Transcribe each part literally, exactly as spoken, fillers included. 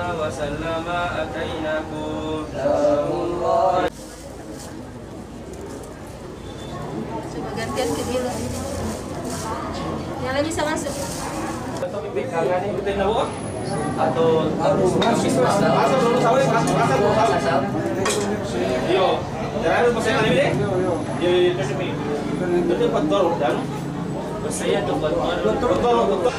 وسلم أتيناكم. Coba gantian ke dia lah. Yang lain bisa masuk. Atau bibit kangen ini betul nabo? Atau harus masuk masuk dulu sawit masuk masuk dulu sawit. Yo, jangan lupa saya kali deh. Yo, itu sih. Itu betul dan saya tuh betul betul betul.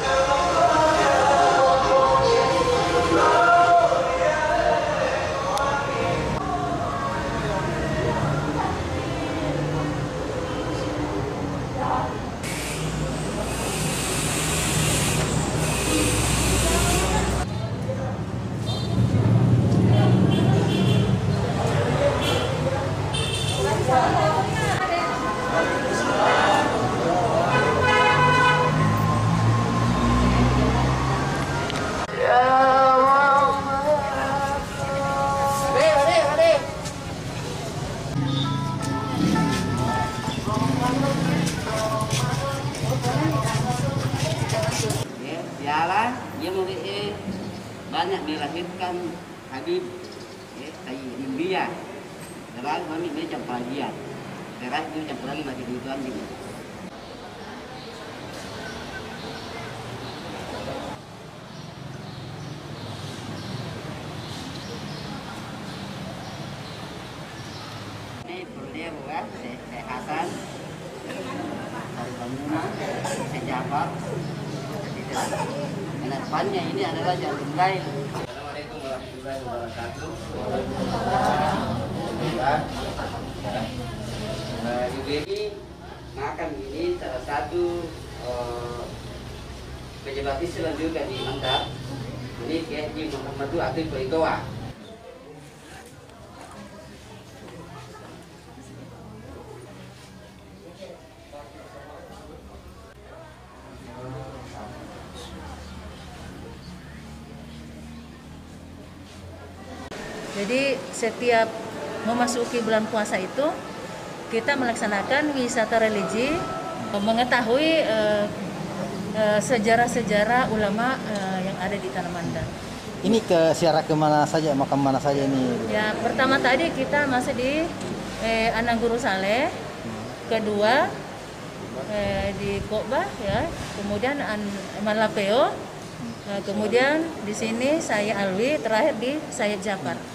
Jalan dia mulai banyak dilahirkan Habib ya, kayak India terus kami macam pelajian terus dia macam lagi masih di tuan gitu. Ini perlu buat saya Hasan dari bangunan saya Jafar. Depannya ini adalah jalur lain. Assalamualaikum warahmatullahi wabarakatuh. Nah, ibu ini makan ini salah satu uh, pejabat Islam juga di Mantap. Ini K H Muhammad Atif Peritoa. Jadi setiap memasuki bulan puasa itu kita melaksanakan wisata religi, mengetahui sejarah-sejarah uh, uh, ulama uh, yang ada di Tanah Mandar. Ini ke siarah kemana saja, makam mana saja ini? Ya, pertama tadi kita masih di eh, Anangguru Saleh, kedua eh, di Kokbah ya, kemudian An Malapeo, uh, kemudian di sini saya Alwi, terakhir di Sayyid Jafar.